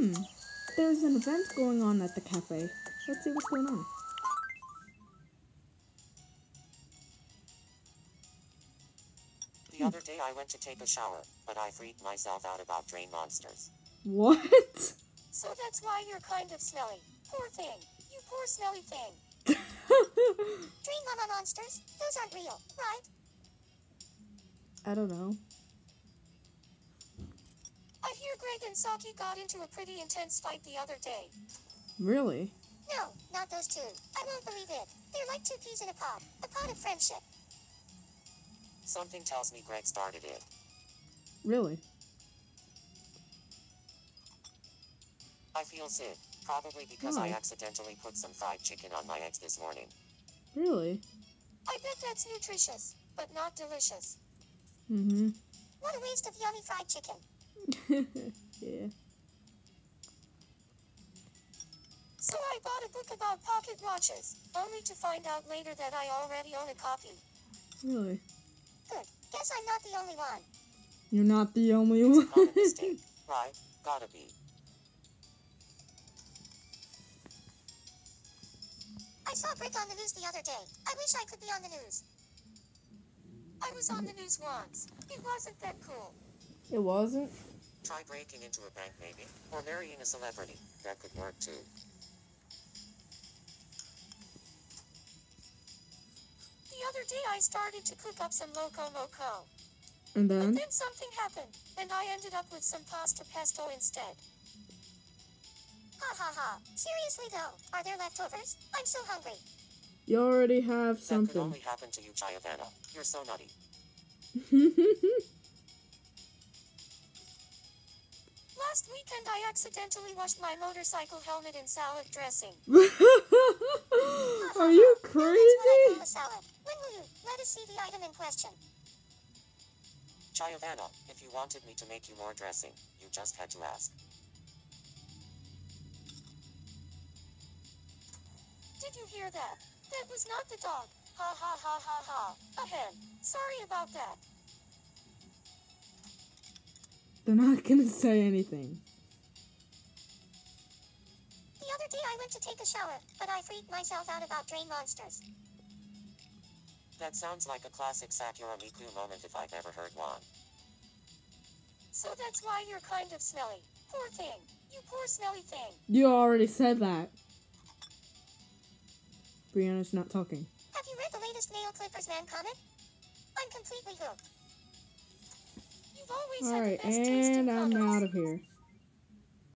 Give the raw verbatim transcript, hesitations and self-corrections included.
Hmm. There's an event going on at the cafe. Let's see what's going on. The other day I went to take a shower, but I freaked myself out about drain monsters. What? So that's why you're kind of smelly. Poor thing. You poor smelly thing. Dream mama monsters? Those aren't real, right? I don't know. I hear Greg and Saki got into a pretty intense fight the other day. Really? No, not those two. I won't believe it. They're like two peas in a pod. A pod of friendship. Something tells me Greg started it. Really? I feel sick, probably because I Why? accidentally put some fried chicken on my eggs this morning. Really? I bet that's nutritious, but not delicious. Mm-hmm. What a waste of yummy fried chicken. Yeah. So I bought a book about pocket watches, only to find out later that I already own a copy. Really? Good. Guess I'm not the only one. You're not the only It's one. not a mistake, right? Gotta be. I saw Brick on the news the other day. I wish I could be on the news. I was on the news once. It wasn't that cool. It wasn't? Try breaking into a bank maybe, or marrying a celebrity. That could work too. The other day I started to cook up some loco moco. And But then? then something happened, and I ended up with some pasta pesto instead. Ha ha ha. Seriously though, are there leftovers? I'm so hungry. You already have That could something. only happen to you, Giovanna. You're so nutty. Last weekend I accidentally washed my motorcycle helmet in salad dressing. Are you Now that's what I crazy? call a salad. When will you let us see the item in question? Giovanna, if you wanted me to make you more dressing, you just had to ask. Did you hear that? That was not the dog. Ha ha ha ha ha. A hen. Sorry about that. They're not gonna say anything. The other day I went to take a shower, but I freaked myself out about drain monsters. That sounds like a classic Sakura miku moment if I've ever heard one. So that's why you're kind of smelly. Poor thing. You poor smelly thing. You already said that. Brianna's not talking. Have you read the latest Nail Clippers Man comic? I'm completely hooked. You've always had Alright, the best taste in and I'm comics. out of here.